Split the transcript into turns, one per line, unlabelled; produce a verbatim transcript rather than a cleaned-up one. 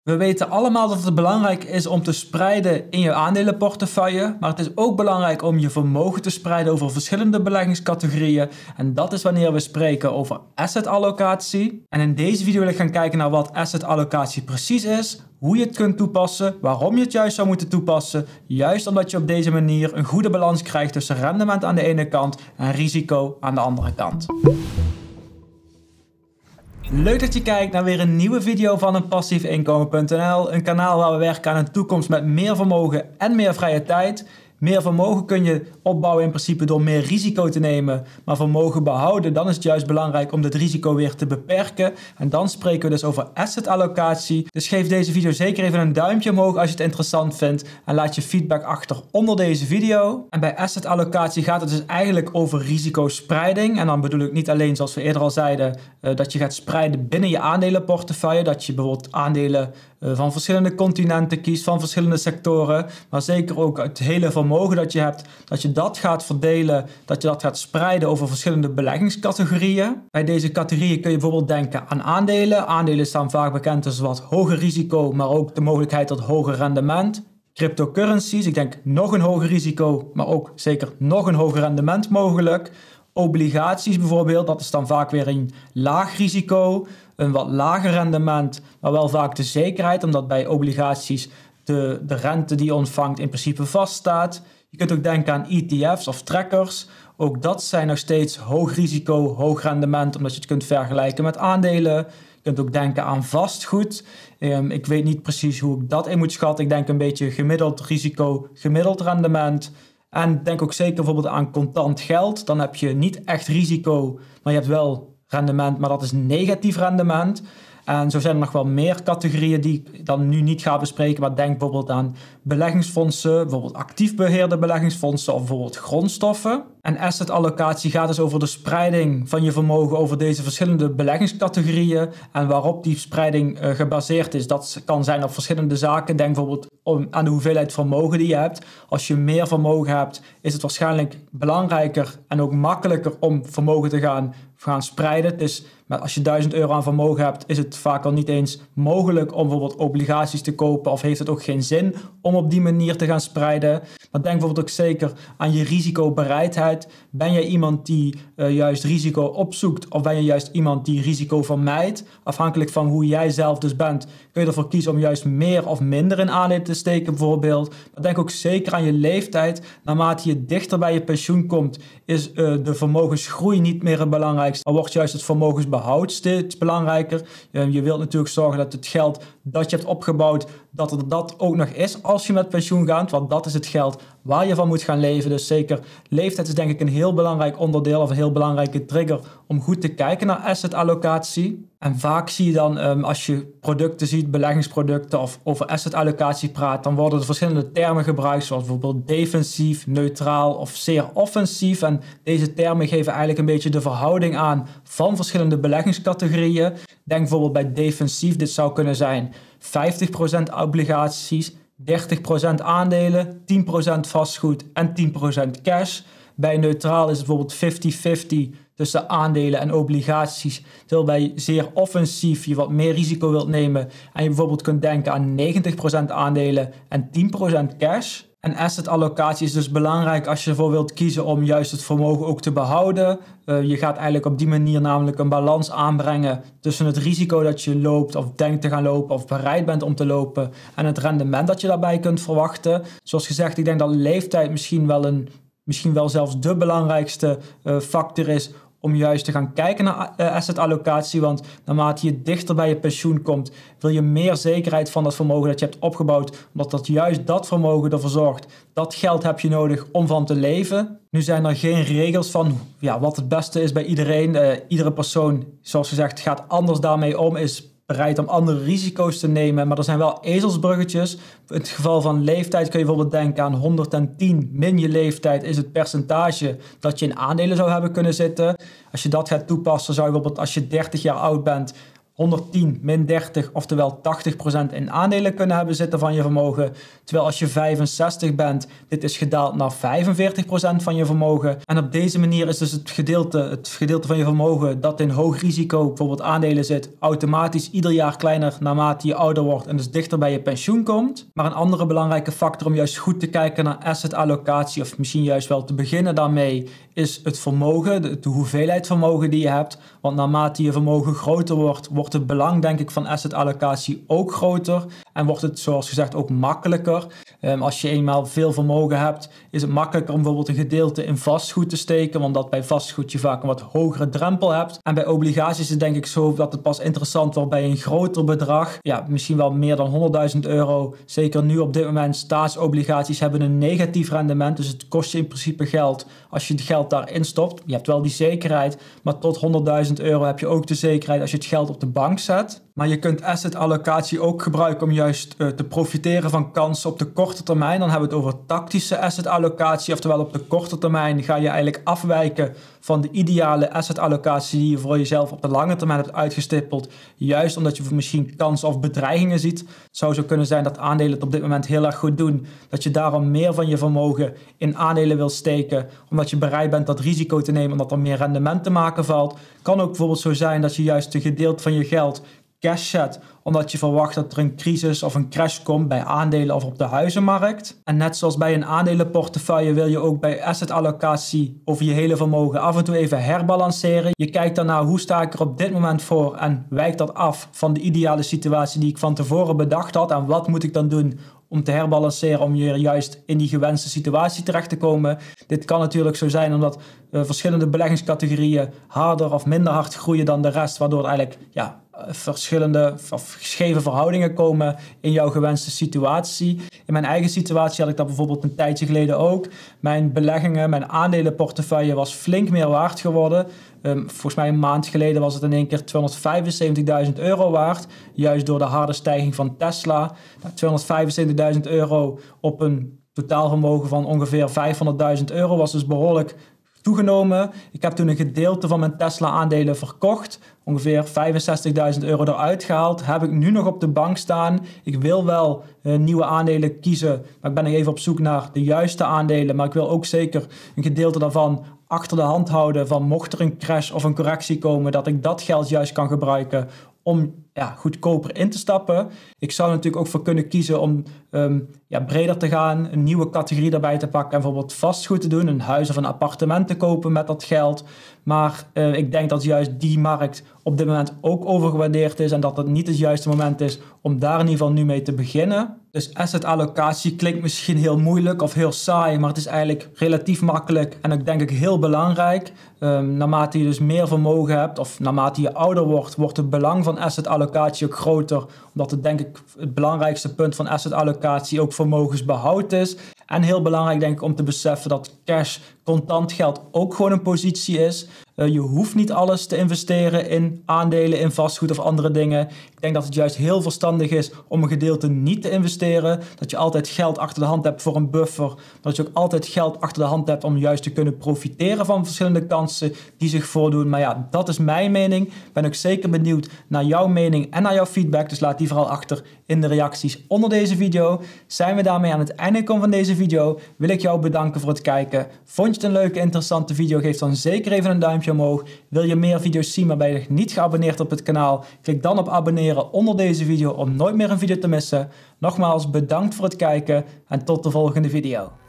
We weten allemaal dat het belangrijk is om te spreiden in je aandelenportefeuille, maar het is ook belangrijk om je vermogen te spreiden over verschillende beleggingscategorieën. En dat is wanneer we spreken over assetallocatie. En in deze video wil ik gaan kijken naar wat assetallocatie precies is, hoe je het kunt toepassen, waarom je het juist zou moeten toepassen, juist omdat je op deze manier een goede balans krijgt tussen rendement aan de ene kant en risico aan de andere kant. Leuk dat je kijkt naar weer een nieuwe video van een passief inkomen punt n l, een kanaal waar we werken aan een toekomst met meer vermogen en meer vrije tijd. Meer vermogen kun je opbouwen in principe door meer risico te nemen, maar vermogen behouden, dan is het juist belangrijk om dit risico weer te beperken. En dan spreken we dus over assetallocatie. Dus geef deze video zeker even een duimpje omhoog als je het interessant vindt en laat je feedback achter onder deze video. En bij assetallocatie gaat het dus eigenlijk over risicospreiding. En dan bedoel ik niet alleen, zoals we eerder al zeiden, dat je gaat spreiden binnen je aandelenportefeuille, dat je bijvoorbeeld aandelen van verschillende continenten kiest, van verschillende sectoren, maar zeker ook het hele vermogen dat je hebt, dat je dat gaat verdelen, dat je dat gaat spreiden over verschillende beleggingscategorieën. Bij deze categorieën kun je bijvoorbeeld denken aan aandelen. Aandelen staan vaak bekend als wat hoger risico, maar ook de mogelijkheid tot hoger rendement. Cryptocurrencies, ik denk nog een hoger risico, maar ook zeker nog een hoger rendement mogelijk. Obligaties bijvoorbeeld, dat is dan vaak weer een laag risico, een wat lager rendement, maar wel vaak de zekerheid, omdat bij obligaties de, de rente die je ontvangt in principe vaststaat. Je kunt ook denken aan E T F's of trackers. Ook dat zijn nog steeds hoog risico, hoog rendement, omdat je het kunt vergelijken met aandelen. Je kunt ook denken aan vastgoed. Um, ik weet niet precies hoe ik dat in moet schatten. Ik denk een beetje gemiddeld risico, gemiddeld rendement. En denk ook zeker bijvoorbeeld aan contant geld. Dan heb je niet echt risico, maar je hebt wel rendement, maar dat is negatief rendement. En zo zijn er nog wel meer categorieën die ik dan nu niet ga bespreken. Maar denk bijvoorbeeld aan beleggingsfondsen, bijvoorbeeld actief beheerde beleggingsfondsen of bijvoorbeeld grondstoffen. En assetallocatie gaat dus over de spreiding van je vermogen over deze verschillende beleggingscategorieën. En waarop die spreiding uh, gebaseerd is, dat kan zijn op verschillende zaken. Denk bijvoorbeeld om, aan de hoeveelheid vermogen die je hebt. Als je meer vermogen hebt, is het waarschijnlijk belangrijker en ook makkelijker om vermogen te gaan, gaan spreiden. Dus als je duizend euro aan vermogen hebt, is het vaak al niet eens mogelijk om bijvoorbeeld obligaties te kopen, of heeft het ook geen zin om op die manier te gaan spreiden. Maar denk bijvoorbeeld ook zeker aan je risicobereidheid. Ben jij iemand die uh, juist risico opzoekt, of ben je juist iemand die risico vermijdt? Afhankelijk van hoe jij zelf dus bent, kun je ervoor kiezen om juist meer of minder in aandelen te steken bijvoorbeeld. Maar denk ook zeker aan je leeftijd. Naarmate je dichter bij je pensioen komt, is uh, de vermogensgroei niet meer het belangrijkste. Dan wordt juist het vermogensbehoud steeds belangrijker. Uh, je wilt natuurlijk zorgen dat het geld dat je hebt opgebouwd, dat er dat ook nog is als je met pensioen gaat, want dat is het geld waar je van moet gaan leven. Dus zeker leeftijd is denk ik een heel belangrijk onderdeel of een heel belangrijke trigger om goed te kijken naar assetallocatie. En vaak zie je dan, um, als je producten ziet, beleggingsproducten of over assetallocatie praat, dan worden er verschillende termen gebruikt, zoals bijvoorbeeld defensief, neutraal of zeer offensief. En deze termen geven eigenlijk een beetje de verhouding aan van verschillende beleggingscategorieën. Denk bijvoorbeeld bij defensief, dit zou kunnen zijn vijftig procent obligaties, dertig procent aandelen, tien procent vastgoed en tien procent cash. Bij neutraal is het bijvoorbeeld vijftig vijftig tussen aandelen en obligaties. Terwijl bij zeer offensief je wat meer risico wilt nemen en je bijvoorbeeld kunt denken aan negentig procent aandelen en tien procent cash. En assetallocatie is dus belangrijk als je ervoor wilt kiezen om juist het vermogen ook te behouden. Uh, je gaat eigenlijk op die manier namelijk een balans aanbrengen tussen het risico dat je loopt of denkt te gaan lopen of bereid bent om te lopen en het rendement dat je daarbij kunt verwachten. Zoals gezegd, ik denk dat leeftijd misschien wel, een, misschien wel zelfs de belangrijkste uh, factor is om juist te gaan kijken naar assetallocatie, want naarmate je dichter bij je pensioen komt, wil je meer zekerheid van dat vermogen dat je hebt opgebouwd, omdat dat juist dat vermogen ervoor zorgt. Dat geld heb je nodig om van te leven. Nu zijn er geen regels van ja, wat het beste is bij iedereen. Uh, iedere persoon, zoals gezegd, gaat anders daarmee om, is bereid om andere risico's te nemen, maar er zijn wel ezelsbruggetjes. In het geval van leeftijd kun je bijvoorbeeld denken aan honderdtien min je leeftijd is het percentage dat je in aandelen zou hebben kunnen zitten. Als je dat gaat toepassen, zou je bijvoorbeeld als je dertig jaar oud bent honderdtien min dertig, oftewel tachtig procent in aandelen kunnen hebben zitten van je vermogen. Terwijl als je vijfenzestig bent, dit is gedaald naar vijfenveertig procent van je vermogen. En op deze manier is dus het gedeelte, het gedeelte van je vermogen dat in hoog risico, bijvoorbeeld aandelen zit, automatisch ieder jaar kleiner naarmate je ouder wordt en dus dichter bij je pensioen komt. Maar een andere belangrijke factor om juist goed te kijken naar asset allocatie, of misschien juist wel te beginnen daarmee, is het vermogen, de, de hoeveelheid vermogen die je hebt. Want naarmate je vermogen groter wordt, wordt het belang denk ik van asset allocatie ook groter. En wordt het zoals gezegd ook makkelijker. Um, als je eenmaal veel vermogen hebt, is het makkelijker om bijvoorbeeld een gedeelte in vastgoed te steken. Omdat bij vastgoed je vaak een wat hogere drempel hebt. En bij obligaties is het denk ik zo dat het pas interessant wordt bij een groter bedrag. Ja, misschien wel meer dan honderdduizend euro. Zeker nu op dit moment, staatsobligaties hebben een negatief rendement. Dus het kost je in principe geld als je het geld daarin stopt. Je hebt wel die zekerheid, maar tot honderdduizend euro heb je ook de zekerheid als je het geld op de bank zet. Maar je kunt asset allocatie ook gebruiken om juist uh, te profiteren van kansen op de korte termijn. Dan hebben we het over tactische asset allocatie. Oftewel op de korte termijn ga je eigenlijk afwijken van de ideale asset allocatie die je voor jezelf op de lange termijn hebt uitgestippeld. Juist omdat je misschien kansen of bedreigingen ziet. Het zou zo kunnen zijn dat aandelen het op dit moment heel erg goed doen. Dat je daarom meer van je vermogen in aandelen wil steken. Omdat je bereid bent dat risico te nemen omdat er meer rendement te maken valt. Kan ook bijvoorbeeld zo zijn dat je juist een gedeelte van je geld cash zet, omdat je verwacht dat er een crisis of een crash komt bij aandelen of op de huizenmarkt. En net zoals bij een aandelenportefeuille wil je ook bij asset allocatie over je hele vermogen af en toe even herbalanceren. Je kijkt daarna hoe sta ik er op dit moment voor en wijkt dat af van de ideale situatie die ik van tevoren bedacht had en wat moet ik dan doen om te herbalanceren, om je juist in die gewenste situatie terecht te komen. Dit kan natuurlijk zo zijn omdat uh, verschillende beleggingscategorieën harder of minder hard groeien dan de rest, waardoor eigenlijk ja, verschillende of scheve verhoudingen komen in jouw gewenste situatie. In mijn eigen situatie had ik dat bijvoorbeeld een tijdje geleden ook. Mijn beleggingen, mijn aandelenportefeuille was flink meer waard geworden. Um, volgens mij een maand geleden was het in één keer tweehonderdvijfenzeventigduizend euro waard. Juist door de harde stijging van Tesla. Nou, tweehonderdvijfenzeventigduizend euro op een totaalvermogen van ongeveer vijfhonderdduizend euro was dus behoorlijk toegenomen. Ik heb toen een gedeelte van mijn Tesla-aandelen verkocht. Ongeveer vijfenzestigduizend euro eruit gehaald. Heb ik nu nog op de bank staan. Ik wil wel uh, nieuwe aandelen kiezen. Maar ik ben nog even op zoek naar de juiste aandelen. Maar ik wil ook zeker een gedeelte daarvan achter de hand houden. Van mocht er een crash of een correctie komen, dat ik dat geld juist kan gebruiken om ja, goedkoper in te stappen. Ik zou natuurlijk ook voor kunnen kiezen om um, ja, breder te gaan, een nieuwe categorie daarbij te pakken en bijvoorbeeld vastgoed te doen, een huis of een appartement te kopen met dat geld. Maar uh, ik denk dat juist die markt op dit moment ook overgewaardeerd is en dat het niet het juiste moment is om daar in ieder geval nu mee te beginnen. Dus asset allocatie klinkt misschien heel moeilijk of heel saai, maar het is eigenlijk relatief makkelijk en ook denk ik heel belangrijk. Um, naarmate je dus meer vermogen hebt of naarmate je ouder wordt, wordt het belang van asset allocatie ook groter. Omdat het denk ik het belangrijkste punt van asset allocatie ook vermogensbehoud is. En heel belangrijk denk ik om te beseffen dat cash, contant geld, ook gewoon een positie is. Uh, je hoeft niet alles te investeren in aandelen, in vastgoed of andere dingen. Ik denk dat het juist heel verstandig is om een gedeelte niet te investeren. Dat je altijd geld achter de hand hebt voor een buffer. Dat je ook altijd geld achter de hand hebt om juist te kunnen profiteren van verschillende kansen die zich voordoen. Maar ja, dat is mijn mening. Ik ben ook zeker benieuwd naar jouw mening en naar jouw feedback. Dus laat die vooral achter in de reacties onder deze video. Zijn we daarmee aan het einde gekomen van deze video. Wil ik jou bedanken voor het kijken. Vond je het een leuke, interessante video? Geef dan zeker even een duimpje omhoog. Wil je meer video's zien, maar ben je nog niet geabonneerd op het kanaal? Klik dan op abonneren onder deze video om nooit meer een video te missen. Nogmaals bedankt voor het kijken en tot de volgende video.